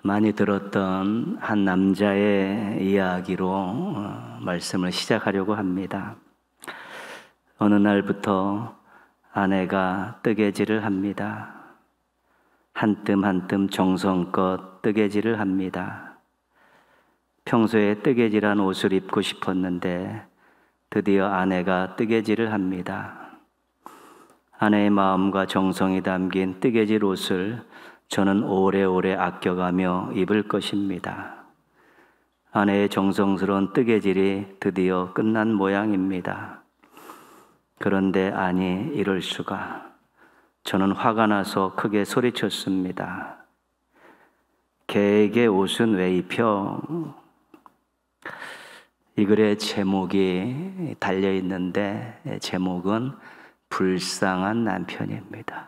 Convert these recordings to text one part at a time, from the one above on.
많이 들었던 한 남자의 이야기로 말씀을 시작하려고 합니다. 어느 날부터 아내가 뜨개질을 합니다. 한 뜸 한 뜸 정성껏 뜨개질을 합니다. 평소에 뜨개질한 옷을 입고 싶었는데 드디어 아내가 뜨개질을 합니다. 아내의 마음과 정성이 담긴 뜨개질 옷을 저는 오래오래 아껴가며 입을 것입니다. 아내의 정성스러운 뜨개질이 드디어 끝난 모양입니다. 그런데 아니, 이럴 수가. 저는 화가 나서 크게 소리쳤습니다. 걔에게 옷은 왜 입혀? 이 글의 제목이 달려있는데 제목은 불쌍한 남편입니다.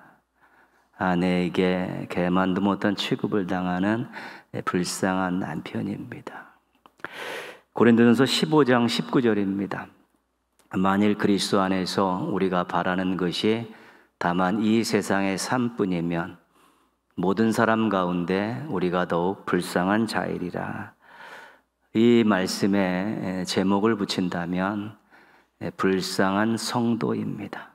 아내에게 개만도 못한 취급을 당하는 불쌍한 남편입니다. 고린도전서 15장 19절입니다. 만일 그리스도 안에서 우리가 바라는 것이 다만 이 세상의 삶뿐이면 모든 사람 가운데 우리가 더욱 불쌍한 자이리라. 이 말씀에 제목을 붙인다면 불쌍한 성도입니다.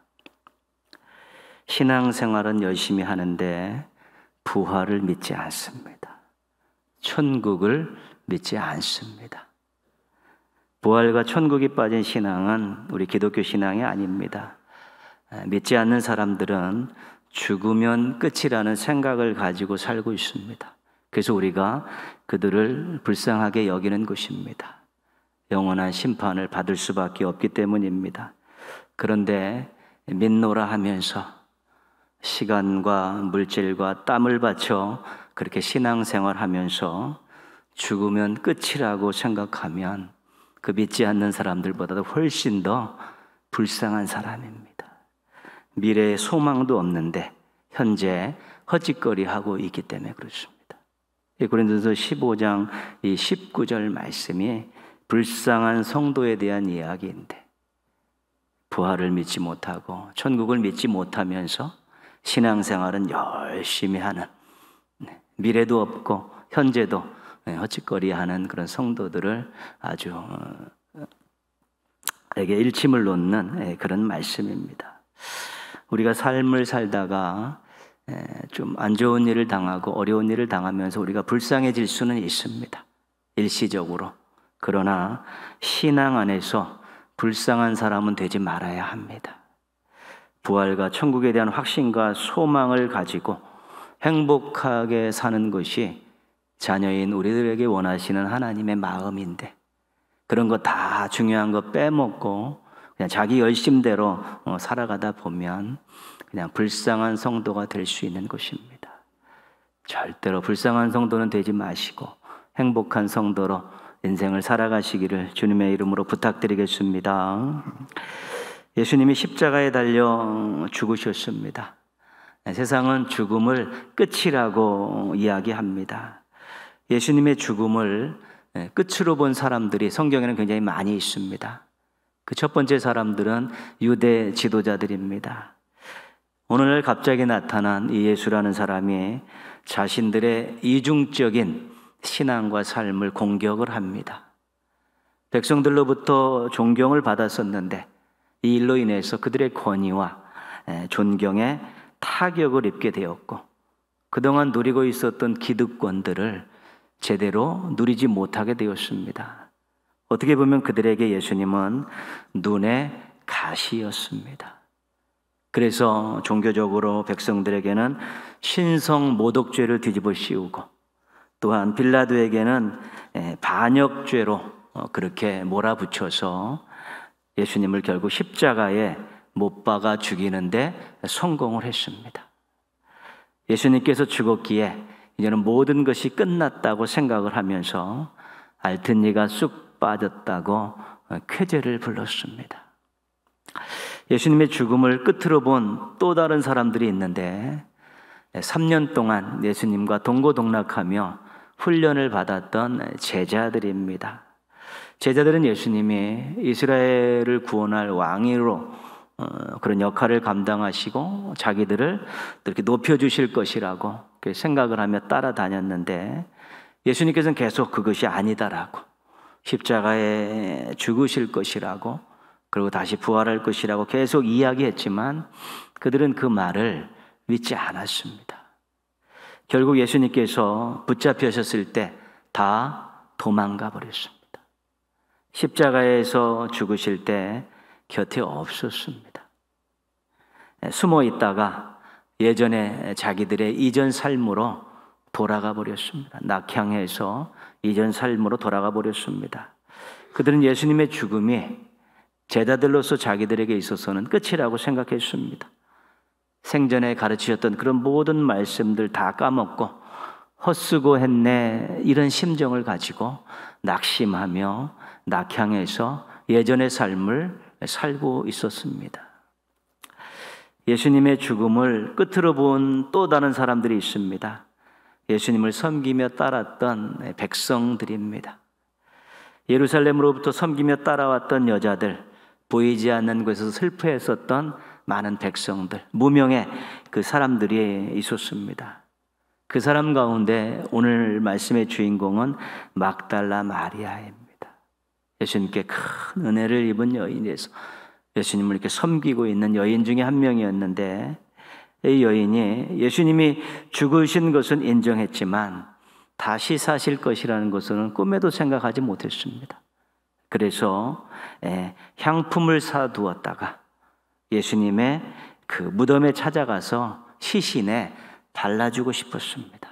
신앙생활은 열심히 하는데 부활을 믿지 않습니다. 천국을 믿지 않습니다. 부활과 천국이 빠진 신앙은 우리 기독교 신앙이 아닙니다. 믿지 않는 사람들은 죽으면 끝이라는 생각을 가지고 살고 있습니다. 그래서 우리가 그들을 불쌍하게 여기는 것입니다. 영원한 심판을 받을 수밖에 없기 때문입니다. 그런데 믿노라 하면서 시간과 물질과 땀을 바쳐 그렇게 신앙생활하면서 죽으면 끝이라고 생각하면 그 믿지 않는 사람들보다도 훨씬 더 불쌍한 사람입니다. 미래에 소망도 없는데 현재 허짓거리하고 있기 때문에 그렇습니다. 고린도전서 15장 이 19절 말씀이 불쌍한 성도에 대한 이야기인데 부활을 믿지 못하고 천국을 믿지 못하면서 신앙생활은 열심히 하는, 미래도 없고 현재도 헛짓거리하는 그런 성도들을 아주 에게 일침을 놓는 그런 말씀입니다. 우리가 삶을 살다가 좀 안 좋은 일을 당하고 어려운 일을 당하면서 우리가 불쌍해질 수는 있습니다. 일시적으로. 그러나 신앙 안에서 불쌍한 사람은 되지 말아야 합니다. 부활과 천국에 대한 확신과 소망을 가지고 행복하게 사는 것이 자녀인 우리들에게 원하시는 하나님의 마음인데 그런 거 다 중요한 거 빼먹고 그냥 자기 열심대로 살아가다 보면 그냥 불쌍한 성도가 될 수 있는 것입니다. 절대로 불쌍한 성도는 되지 마시고 행복한 성도로 인생을 살아가시기를 주님의 이름으로 부탁드리겠습니다. 예수님이 십자가에 달려 죽으셨습니다. 세상은 죽음을 끝이라고 이야기합니다. 예수님의 죽음을 끝으로 본 사람들이 성경에는 굉장히 많이 있습니다. 그 첫 번째 사람들은 유대 지도자들입니다. 오늘 갑자기 나타난 이 예수라는 사람이 자신들의 이중적인 신앙과 삶을 공격을 합니다. 백성들로부터 존경을 받았었는데 이 일로 인해서 그들의 권위와 존경에 타격을 입게 되었고 그동안 누리고 있었던 기득권들을 제대로 누리지 못하게 되었습니다. 어떻게 보면 그들에게 예수님은 눈의 가시였습니다. 그래서 종교적으로 백성들에게는 신성 모독죄를 뒤집어 씌우고 또한 빌라도에게는 반역죄로 그렇게 몰아붙여서 예수님을 결국 십자가에 못 박아 죽이는데 성공을 했습니다. 예수님께서 죽었기에 이제는 모든 것이 끝났다고 생각을 하면서 알튼니가 쑥 빠졌다고 쾌재를 불렀습니다. 예수님의 죽음을 끝으로 본 또 다른 사람들이 있는데 3년 동안 예수님과 동고동락하며 훈련을 받았던 제자들입니다. 제자들은 예수님이 이스라엘을 구원할 왕으로 그런 역할을 감당하시고 자기들을 이렇게 높여주실 것이라고 생각을 하며 따라다녔는데 예수님께서는 계속 그것이 아니다라고, 십자가에 죽으실 것이라고, 그리고 다시 부활할 것이라고 계속 이야기했지만 그들은 그 말을 믿지 않았습니다. 결국 예수님께서 붙잡히셨을 때 다 도망가 버렸습니다. 십자가에서 죽으실 때 곁에 없었습니다. 숨어 있다가 예전에 자기들의 이전 삶으로 돌아가 버렸습니다. 낙향해서 이전 삶으로 돌아가 버렸습니다. 그들은 예수님의 죽음이 제자들로서 자기들에게 있어서는 끝이라고 생각했습니다. 생전에 가르치셨던 그런 모든 말씀들 다 까먹고 헛수고했네, 이런 심정을 가지고 낙심하며 낙향해서 예전의 삶을 살고 있었습니다. 예수님의 죽음을 끝으로 본 또 다른 사람들이 있습니다. 예수님을 섬기며 따랐던 백성들입니다. 예루살렘으로부터 섬기며 따라왔던 여자들, 보이지 않는 곳에서 슬퍼했었던 많은 백성들, 무명의 그 사람들이 있었습니다. 그 사람 가운데 오늘 말씀의 주인공은 막달라 마리아입니다. 예수님께 큰 은혜를 입은 여인에서 예수님을 이렇게 섬기고 있는 여인 중에 한 명이었는데, 이 여인이 예수님이 죽으신 것은 인정했지만 다시 사실 것이라는 것은 꿈에도 생각하지 못했습니다. 그래서 향품을 사두었다가 예수님의 그 무덤에 찾아가서 시신에 발라주고 싶었습니다.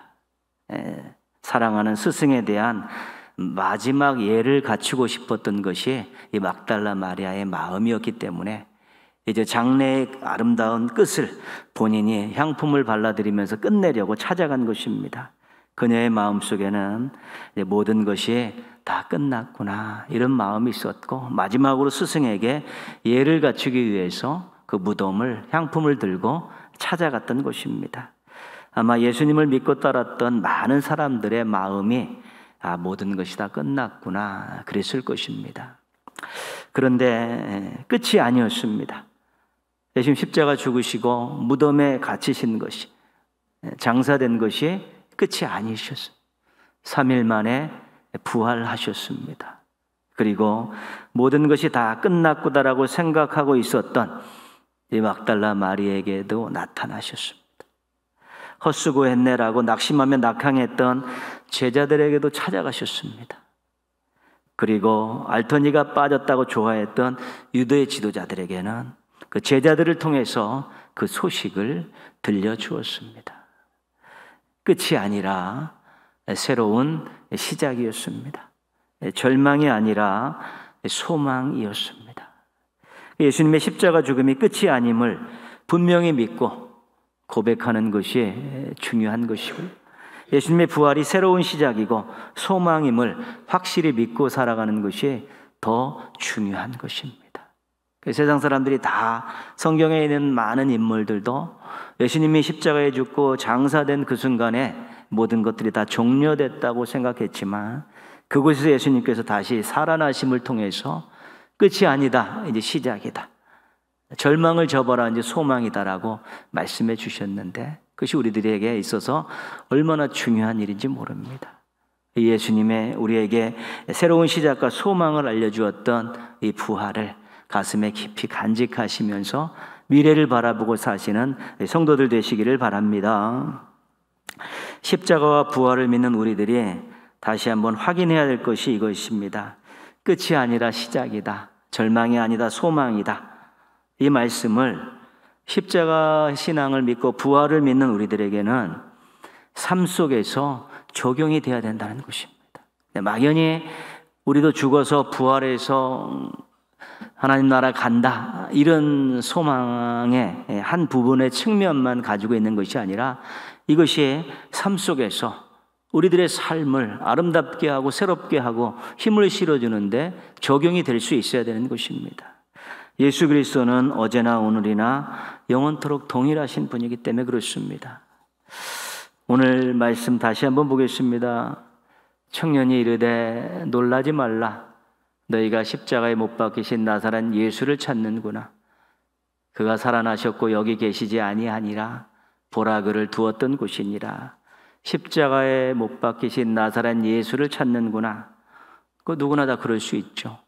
사랑하는 스승에 대한 마지막 예를 갖추고 싶었던 것이 이 막달라 마리아의 마음이었기 때문에 이제 장래의 아름다운 끝을 본인이 향품을 발라드리면서 끝내려고 찾아간 것입니다. 그녀의 마음속에는 모든 것이 다 끝났구나, 이런 마음이 있었고, 마지막으로 스승에게 예를 갖추기 위해서 그 무덤을, 향품을 들고 찾아갔던 것입니다. 아마 예수님을 믿고 따랐던 많은 사람들의 마음이 모든 것이 다 끝났구나, 그랬을 것입니다. 그런데 끝이 아니었습니다. 예수님 십자가 죽으시고 무덤에 갇히신 것이, 장사된 것이 끝이 아니셨어요. 3일 만에 부활하셨습니다. 그리고 모든 것이 다 끝났구나라고 생각하고 있었던 이 막달라 마리아에게도 나타나셨습니다. 헛수고했네라고 낙심하며 낙항했던 제자들에게도 찾아가셨습니다. 그리고 알터니가 빠졌다고 좋아했던 유대의 지도자들에게는 그 제자들을 통해서 그 소식을 들려주었습니다. 끝이 아니라 새로운 시작이었습니다. 절망이 아니라 소망이었습니다. 예수님의 십자가 죽음이 끝이 아님을 분명히 믿고 고백하는 것이 중요한 것이고요. 예수님의 부활이 새로운 시작이고 소망임을 확실히 믿고 살아가는 것이 더 중요한 것입니다. 세상 사람들이 다, 성경에 있는 많은 인물들도 예수님이 십자가에 죽고 장사된 그 순간에 모든 것들이 다 종료됐다고 생각했지만 그곳에서 예수님께서 다시 살아나심을 통해서 끝이 아니다, 이제 시작이다, 절망을 접어라, 이제 소망이다라고 말씀해 주셨는데 그것이 우리들에게 있어서 얼마나 중요한 일인지 모릅니다. 예수님의 우리에게 새로운 시작과 소망을 알려주었던 이 부활을 가슴에 깊이 간직하시면서 미래를 바라보고 사시는 성도들 되시기를 바랍니다. 십자가와 부활을 믿는 우리들이 다시 한번 확인해야 될 것이 이것입니다. 끝이 아니라 시작이다, 절망이 아니다 소망이다, 이 말씀을 십자가 신앙을 믿고 부활을 믿는 우리들에게는 삶 속에서 적용이 돼야 된다는 것입니다. 막연히 우리도 죽어서 부활해서 하나님 나라 간다, 이런 소망의 한 부분의 측면만 가지고 있는 것이 아니라 이것이 삶 속에서 우리들의 삶을 아름답게 하고 새롭게 하고 힘을 실어주는데 적용이 될 수 있어야 되는 것입니다. 예수 그리스도는 어제나 오늘이나 영원토록 동일하신 분이기 때문에 그렇습니다. 오늘 말씀 다시 한번 보겠습니다. 청년이 이르되 놀라지 말라, 너희가 십자가에 못 박히신 나사렛 예수를 찾는구나. 그가 살아나셨고 여기 계시지 아니하니라. 보라 그를 두었던 곳이니라. 십자가에 못 박히신 나사렛 예수를 찾는구나. 그 누구나 다 그럴 수 있죠.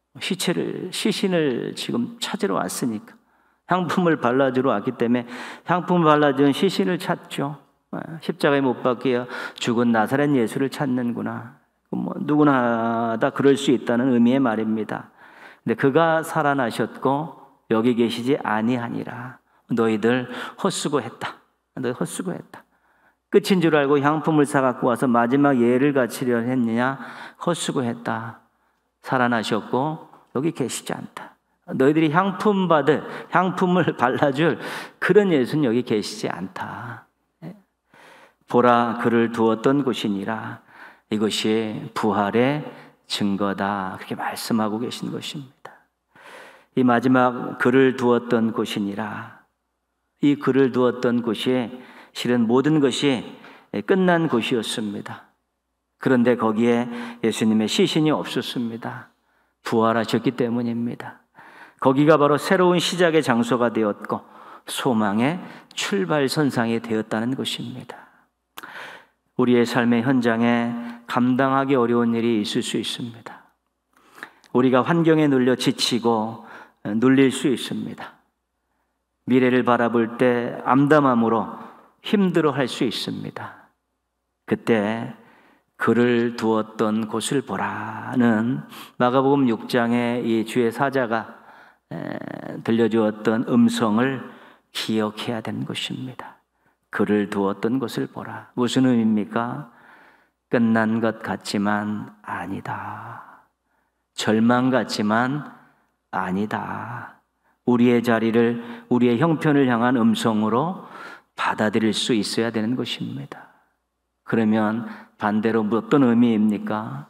시신을 지금 찾으러 왔으니까, 향품을 발라주러 왔기 때문에 향품을 발라준 시신을 찾죠. 십자가에 못 박혀 죽은 나사렛 예수를 찾는구나. 누구나 다 그럴 수 있다는 의미의 말입니다. 근데 그가 살아나셨고 여기 계시지 아니하니라. 너희들 헛수고했다. 너희 헛수고했다. 끝인 줄 알고 향품을 사갖고 와서 마지막 예를 갖추려 했느냐? 헛수고했다. 살아나셨고 여기 계시지 않다. 너희들이 향품을 발라줄 그런 예수는 여기 계시지 않다. 보라 그를 두었던 곳이니라. 이것이 부활의 증거다. 그렇게 말씀하고 계신 것입니다. 이 마지막 그를 두었던 곳이니라. 이 그를 두었던 곳이 실은 모든 것이 끝난 곳이었습니다. 그런데 거기에 예수님의 시신이 없었습니다. 부활하셨기 때문입니다. 거기가 바로 새로운 시작의 장소가 되었고 소망의 출발선상이 되었다는 것입니다. 우리의 삶의 현장에 감당하기 어려운 일이 있을 수 있습니다. 우리가 환경에 눌려 지치고 눌릴 수 있습니다. 미래를 바라볼 때 암담함으로 힘들어할 수 있습니다. 그때 그를 두었던 곳을 보라는 마가복음 6장의 이 주의 사자가 들려주었던 음성을 기억해야 되는 것입니다. 그를 두었던 곳을 보라. 무슨 의미입니까? 끝난 것 같지만 아니다. 절망 같지만 아니다. 우리의 자리를, 우리의 형편을 향한 음성으로 받아들일 수 있어야 되는 것입니다. 그러면 반대로 어떤 의미입니까?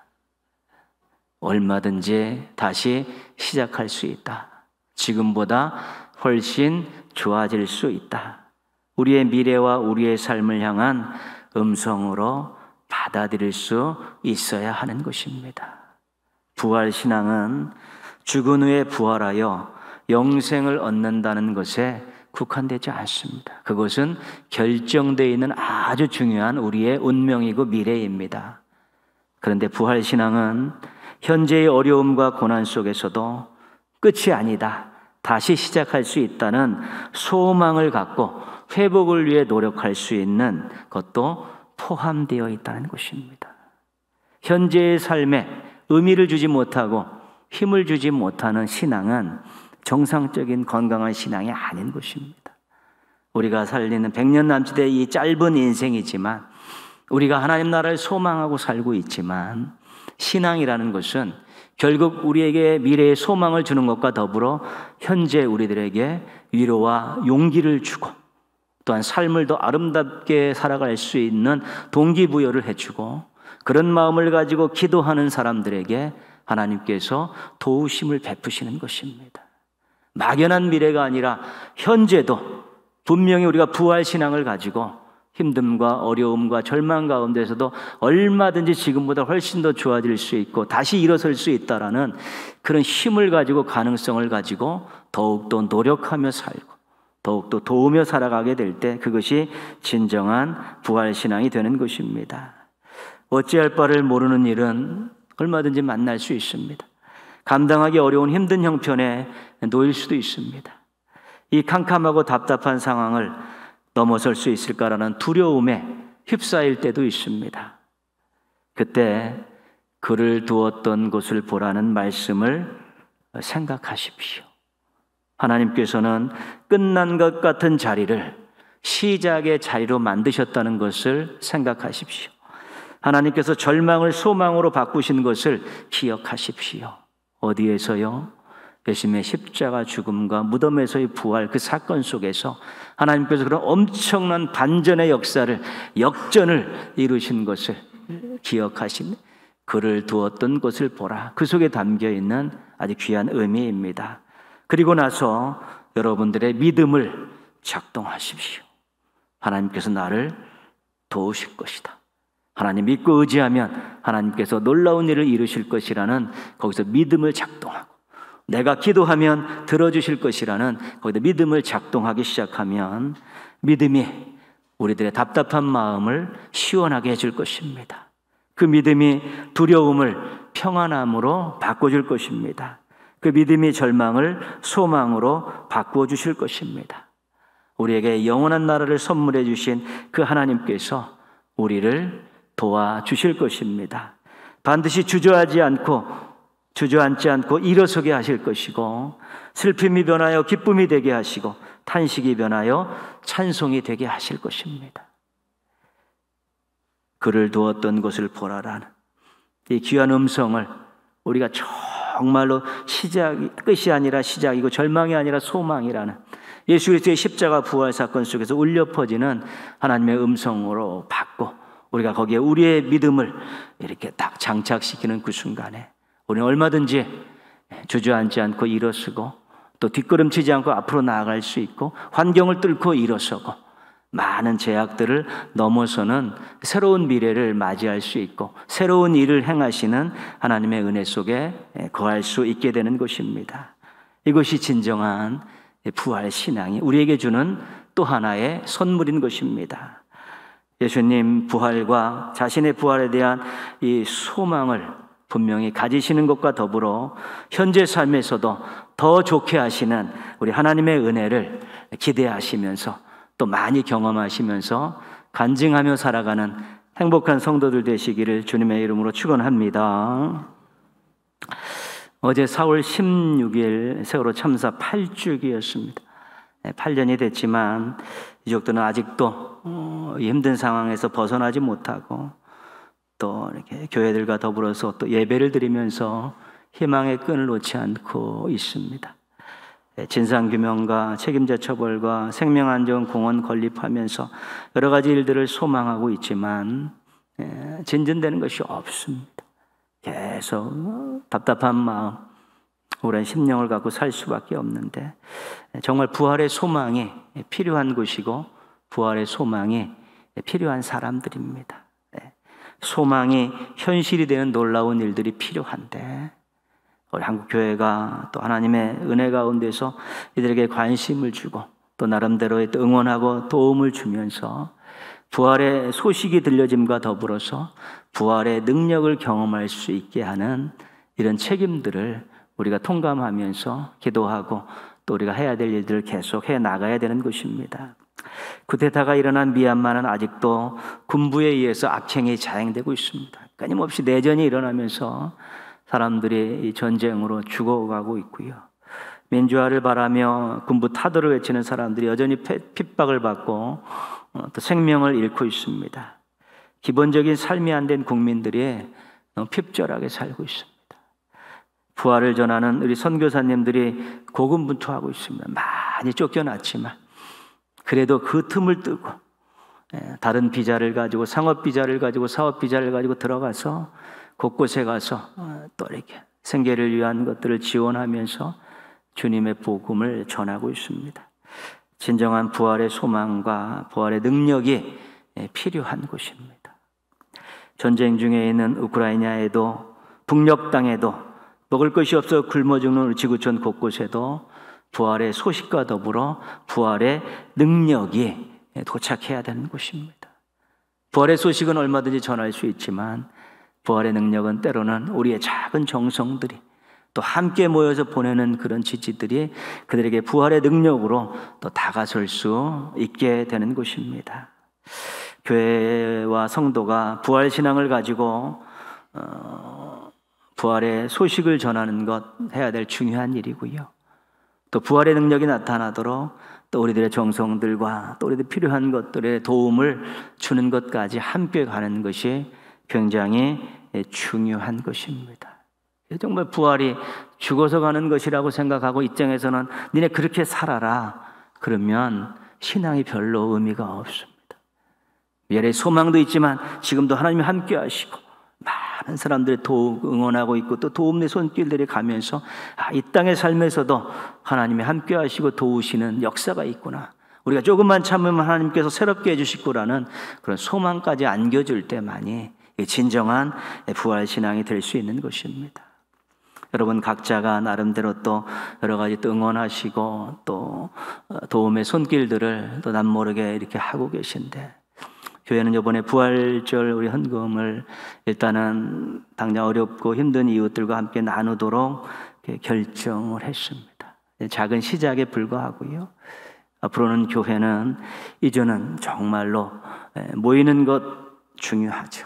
얼마든지 다시 시작할 수 있다. 지금보다 훨씬 좋아질 수 있다. 우리의 미래와 우리의 삶을 향한 음성으로 받아들일 수 있어야 하는 것입니다. 부활신앙은 죽은 후에 부활하여 영생을 얻는다는 것에 국한되지 않습니다. 그것은 결정되어 있는 아주 중요한 우리의 운명이고 미래입니다. 그런데 부활신앙은 현재의 어려움과 고난 속에서도 끝이 아니다. 다시 시작할 수 있다는 소망을 갖고 회복을 위해 노력할 수 있는 것도 포함되어 있다는 것입니다. 현재의 삶에 의미를 주지 못하고 힘을 주지 못하는 신앙은 정상적인 건강한 신앙이 아닌 것입니다. 우리가 살리는 100년 남짓의 이 짧은 인생이지만 우리가 하나님 나라를 소망하고 살고 있지만 신앙이라는 것은 결국 우리에게 미래의 소망을 주는 것과 더불어 현재 우리들에게 위로와 용기를 주고 또한 삶을 더 아름답게 살아갈 수 있는 동기부여를 해주고 그런 마음을 가지고 기도하는 사람들에게 하나님께서 도우심을 베푸시는 것입니다. 막연한 미래가 아니라 현재도 분명히 우리가 부활신앙을 가지고 힘듦과 어려움과 절망 가운데서도 얼마든지 지금보다 훨씬 더 좋아질 수 있고 다시 일어설 수 있다라는 그런 힘을 가지고 가능성을 가지고 더욱더 노력하며 살고 더욱더 도우며 살아가게 될 때 그것이 진정한 부활신앙이 되는 것입니다. 어찌할 바를 모르는 일은 얼마든지 만날 수 있습니다. 감당하기 어려운 힘든 형편에 놓일 수도 있습니다. 이 캄캄하고 답답한 상황을 넘어설 수 있을까라는 두려움에 휩싸일 때도 있습니다. 그때 그를 두었던 곳을 보라는 말씀을 생각하십시오. 하나님께서는 끝난 것 같은 자리를 시작의 자리로 만드셨다는 것을 생각하십시오. 하나님께서 절망을 소망으로 바꾸신 것을 기억하십시오. 어디에서요? 예수님의 십자가 죽음과 무덤에서의 부활 그 사건 속에서 하나님께서 그런 엄청난 반전의 역사를 역전을 이루신 것을 기억하신 그를 두었던 곳을 보라. 그 속에 담겨있는 아주 귀한 의미입니다. 그리고 나서 여러분들의 믿음을 작동하십시오. 하나님께서 나를 도우실 것이다. 하나님 믿고 의지하면 하나님께서 놀라운 일을 이루실 것이라는 거기서 믿음을 작동하고 내가 기도하면 들어주실 것이라는 거기다 믿음을 작동하기 시작하면 믿음이 우리들의 답답한 마음을 시원하게 해줄 것입니다. 그 믿음이 두려움을 평안함으로 바꿔줄 것입니다. 그 믿음이 절망을 소망으로 바꿔주실 것입니다. 우리에게 영원한 나라를 선물해 주신 그 하나님께서 우리를 도와주실 것입니다. 반드시 주저앉지 않고 일어서게 하실 것이고, 슬픔이 변하여 기쁨이 되게 하시고, 탄식이 변하여 찬송이 되게 하실 것입니다. 그를 두었던 곳을 보라라는 이 귀한 음성을 우리가 정말로 끝이 아니라 시작이고 절망이 아니라 소망이라는 예수 그리스도의 십자가 부활 사건 속에서 울려 퍼지는 하나님의 음성으로 받고, 우리가 거기에 우리의 믿음을 이렇게 딱 장착시키는 그 순간에 우리는 얼마든지 주저앉지 않고 일어서고, 또 뒷걸음치지 않고 앞으로 나아갈 수 있고, 환경을 뚫고 일어서고, 많은 제약들을 넘어서는 새로운 미래를 맞이할 수 있고, 새로운 일을 행하시는 하나님의 은혜 속에 거할 수 있게 되는 것입니다. 이것이 진정한 부활 신앙이 우리에게 주는 또 하나의 선물인 것입니다. 예수님 부활과 자신의 부활에 대한 이 소망을 분명히 가지시는 것과 더불어 현재 삶에서도 더 좋게 하시는 우리 하나님의 은혜를 기대하시면서 또 많이 경험하시면서 간증하며 살아가는 행복한 성도들 되시기를 주님의 이름으로 축원합니다. 어제 4월 16일 세월호 참사 8주기였습니다. 8년이 됐지만 이족들은 아직도 힘든 상황에서 벗어나지 못하고, 또 이렇게 교회들과 더불어서 또 예배를 드리면서 희망의 끈을 놓지 않고 있습니다. 진상규명과 책임자 처벌과 생명안전공원 건립하면서 여러 가지 일들을 소망하고 있지만 진전되는 것이 없습니다. 계속 답답한 마음, 오랜 심령을 갖고 살 수밖에 없는데, 정말 부활의 소망이 필요한 곳이고 부활의 소망이 필요한 사람들입니다. 소망이 현실이 되는 놀라운 일들이 필요한데, 우리 한국교회가 또 하나님의 은혜 가운데서 이들에게 관심을 주고 또 나름대로의 응원하고 도움을 주면서 부활의 소식이 들려짐과 더불어서 부활의 능력을 경험할 수 있게 하는 이런 책임들을 우리가 통감하면서 기도하고 또 우리가 해야 될 일들을 계속 해 나가야 되는 것입니다. 쿠데타가 일어난 미얀마는 아직도 군부에 의해서 악행이 자행되고 있습니다. 끊임없이 내전이 일어나면서 사람들이 이 전쟁으로 죽어가고 있고요. 민주화를 바라며 군부 타도를 외치는 사람들이 여전히 핍박을 받고 또 생명을 잃고 있습니다. 기본적인 삶이 안 된 국민들이 너무 핍절하게 살고 있습니다. 부활을 전하는 우리 선교사님들이 고군분투하고 있습니다. 많이 쫓겨났지만 그래도 그 틈을 뜨고 다른 비자를 가지고, 상업 비자를 가지고, 사업 비자를 가지고 들어가서 곳곳에 가서 또 이렇게 생계를 위한 것들을 지원하면서 주님의 복음을 전하고 있습니다. 진정한 부활의 소망과 부활의 능력이 필요한 곳입니다. 전쟁 중에 있는 우크라이나에도, 북녘 땅에도, 먹을 것이 없어 굶어 죽는 지구촌 곳곳에도 부활의 소식과 더불어 부활의 능력이 도착해야 되는 곳입니다. 부활의 소식은 얼마든지 전할 수 있지만 부활의 능력은 때로는 우리의 작은 정성들이 또 함께 모여서 보내는 그런 지지들이 그들에게 부활의 능력으로 또 다가설 수 있게 되는 것입니다. 교회와 성도가 부활 신앙을 가지고 부활의 소식을 전하는 것 해야 될 중요한 일이고요. 또 부활의 능력이 나타나도록 또 우리들의 정성들과 또 우리들 필요한 것들의 도움을 주는 것까지 함께 가는 것이 굉장히 중요한 것입니다. 정말 부활이 죽어서 가는 것이라고 생각하고 입장에서는 니네 그렇게 살아라 그러면 신앙이 별로 의미가 없습니다. 미래의 소망도 있지만 지금도 하나님이 함께 하시고 많은 사람들이 응원하고 있고 또 도움의 손길들이 가면서 이 땅의 삶에서도 하나님이 함께 하시고 도우시는 역사가 있구나, 우리가 조금만 참으면 하나님께서 새롭게 해주실 거라는 그런 소망까지 안겨줄 때만이 진정한 부활신앙이 될 수 있는 것입니다. 여러분 각자가 나름대로 또 여러 가지 또 응원하시고 또 도움의 손길들을 또 남모르게 이렇게 하고 계신데, 교회는 이번에 부활절 우리 헌금을 일단은 당장 어렵고 힘든 이웃들과 함께 나누도록 결정을 했습니다. 작은 시작에 불과하고요. 앞으로는 교회는 이제는 정말로 모이는 것 중요하죠.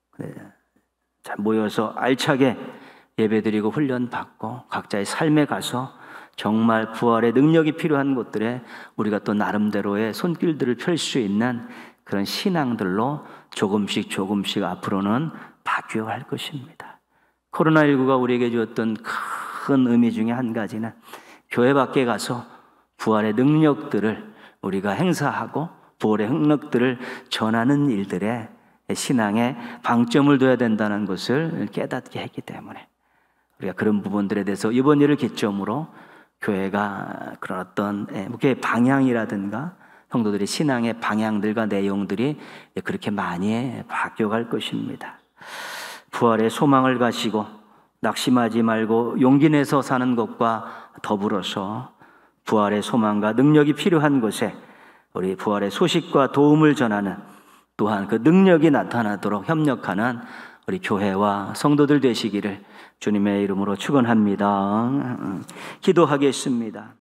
모여서 알차게 예배드리고 훈련받고 각자의 삶에 가서 정말 부활의 능력이 필요한 곳들에 우리가 또 나름대로의 손길들을 펼 수 있는 그런 신앙들로 조금씩 앞으로는 바뀌어갈 것입니다. 코로나19가 우리에게 주었던 큰 의미 중에 한 가지는 교회 밖에 가서 부활의 능력들을 우리가 행사하고 부활의 능력들을 전하는 일들에 신앙에 방점을 둬야 된다는 것을 깨닫게 했기 때문에 우리가 그런 부분들에 대해서 이번 일을 기점으로 교회가 그런 어떤 교회의 방향이라든가 성도들의 신앙의 방향들과 내용들이 그렇게 많이 바뀌어갈 것입니다. 부활의 소망을 가지고 낙심하지 말고 용기 내서 사는 것과 더불어서 부활의 소망과 능력이 필요한 곳에 우리 부활의 소식과 도움을 전하는, 또한 그 능력이 나타나도록 협력하는 우리 교회와 성도들 되시기를 주님의 이름으로 축원합니다. 기도하겠습니다.